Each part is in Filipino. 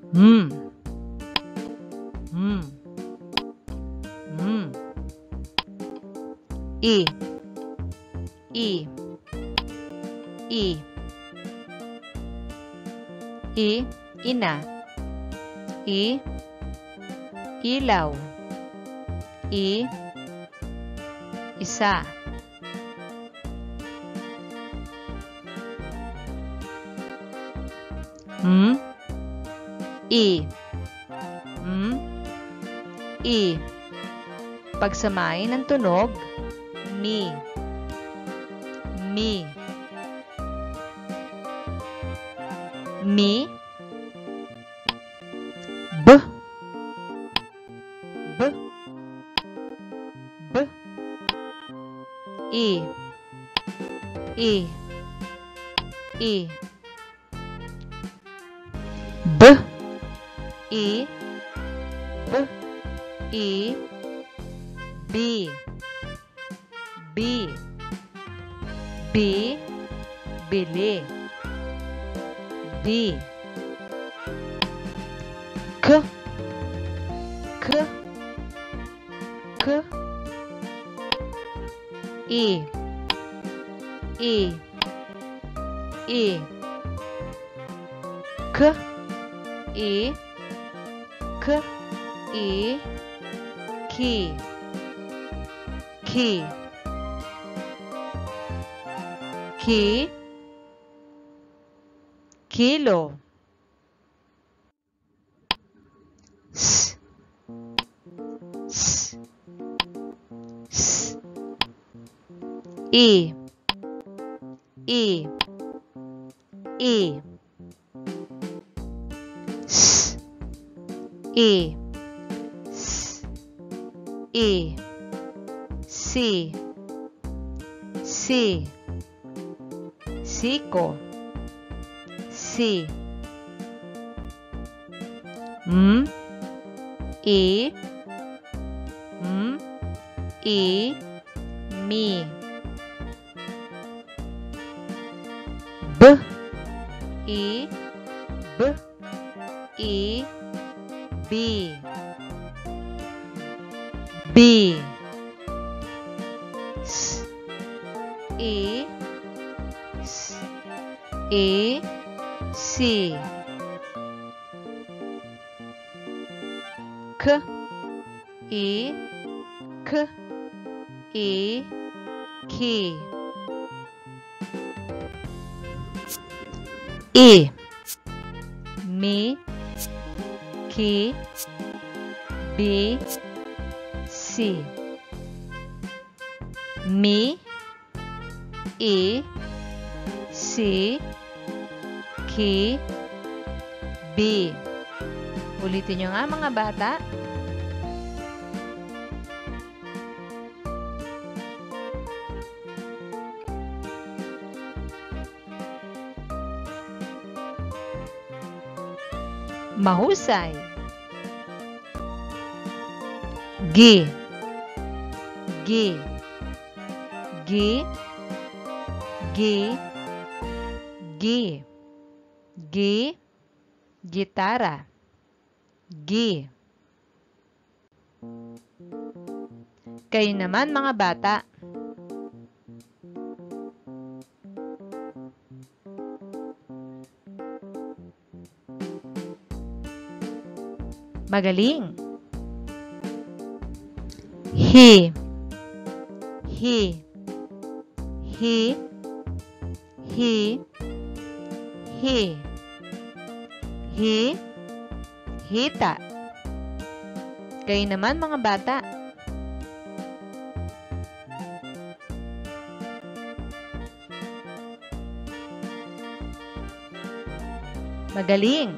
Hmm. Hmm. Hmm. I. I. I. I. Ina. I. Ilaw. I. Isa. I. I. Pagsamahin ng tunog, mi. Mi. Mi. B. B. B. I. I. I. B. I. B. I. B. B. B. Bili. B. K. K. K. I. I. I. K. I. K. I. Ki. Ki. Ki. Kilo. S. S. S. I. I. I. S. I. S. I. Si. Si. Siko. Si. I. I. Mi. B. I. B. I. B. B. S. I. S. I. Si. K. I. K. I. Ki. I. Mi. Ki. B. Si. Mi. I. Si. Ki. B. Ulitin nyo nga mga bata. Mahusay. Gi. Gi. Gi. Gi. Gi. Gi. Gitara. Gi. Kayo naman mga bata. Magaling. Hi. Hi. Hi. Hi. Hi. Hi. Hita. Kayo naman mga bata. Magaling.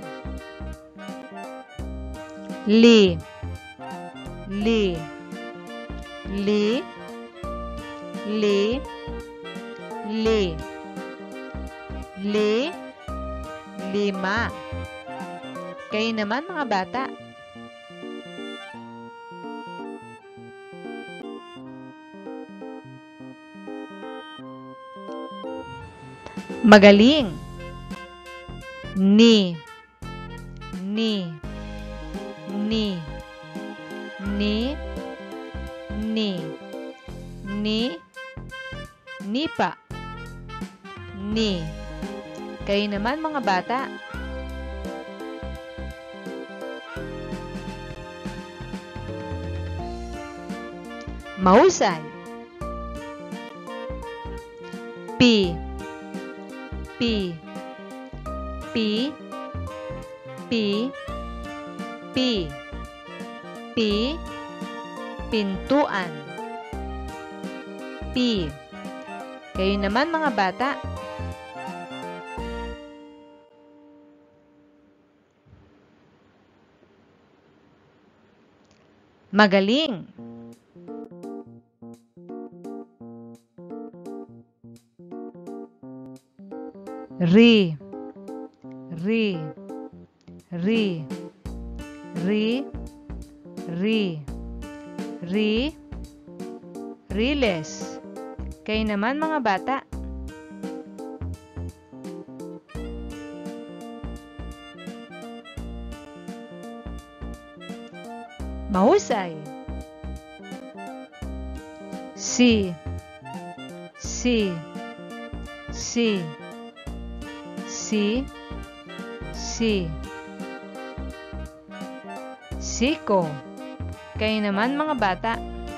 Li. Li. Li. Li. Li. Li. Lima. Kayo naman mga bata. Magaling. Ni. Ni. Ni. Kayo naman mga bata. Mahusay. Pi. Pi. Pi. Pi. Pi. Pi. Pintuan. Pi. Kayo naman mga bata. Magaling. Ri. Ri. Ri. Ri. Ri. Ri. Riles. Kayo naman mga bata. Mahusay. Si. Si. Si. Si. Si. Siko. Kayo naman mga bata.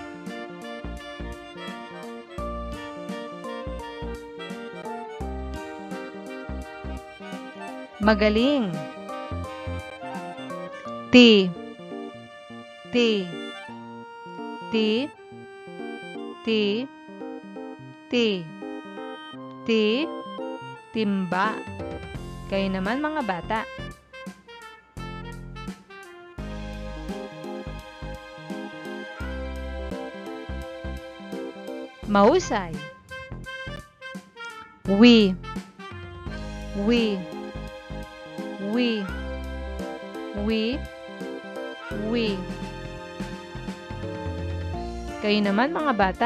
Magaling. Ti. Ti. Ti. Ti. Ti. Ti. Timba. Kayo naman mga bata. Mahusay. Wi. Wi. Wi. Wi. Wi. Kayo naman mga bata.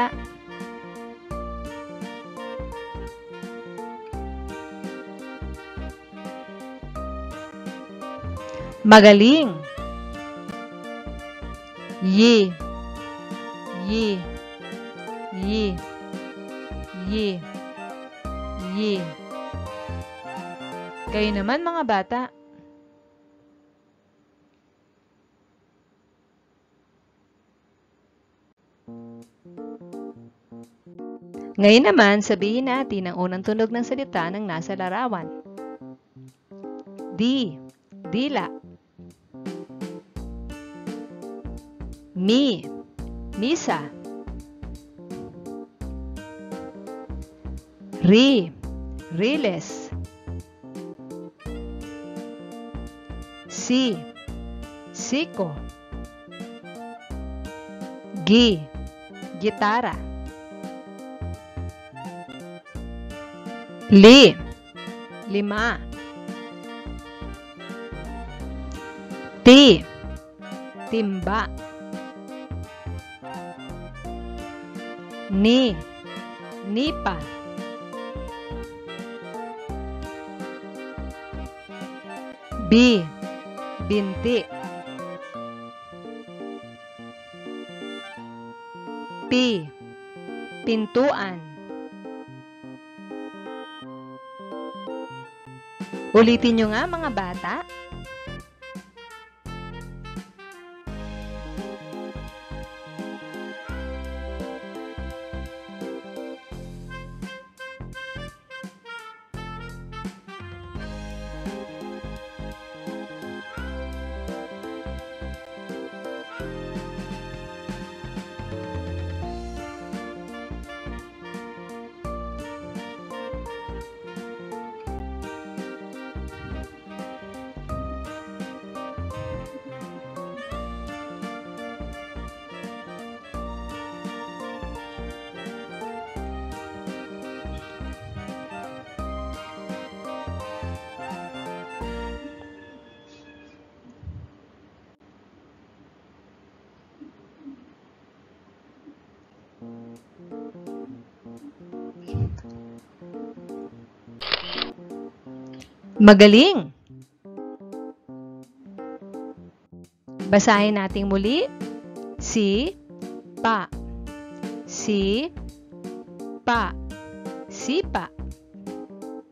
Magaling. Yi. Yi. Yi. Yi. Yi. Kayo naman mga bata. Ngayon naman, sabihin natin ang unang tunog ng salita ng nasa larawan. Di. Dila. Mi. Misa. Ri. Riles. Si. Siko. Gi. Gitara. Li. Lima. Ti. Timba. Ni. Nipa. Bi. Binti. Pi. Pintuan. Ulitin nyo nga mga bata. Magaling! Basahin natin muli. Si, pa. Si, pa. Sipa.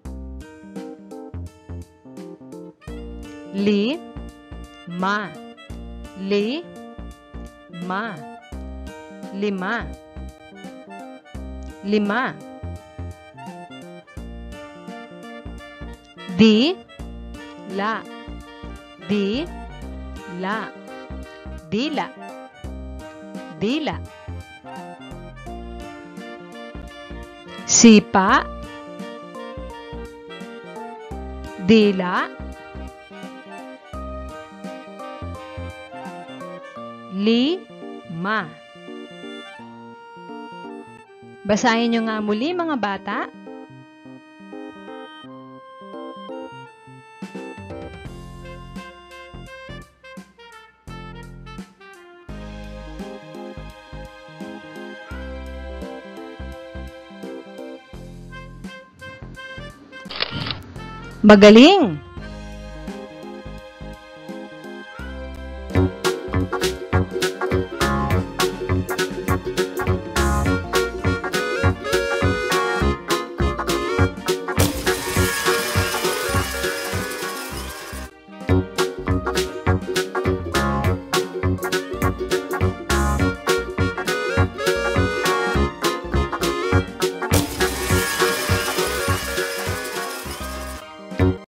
Li, ma. Li, ma. Lima. Lima. Di, la. Di, la. Dila. Dila. Sipa. Dila. Lima. Basahin nyo nga muli mga bata. Magaling!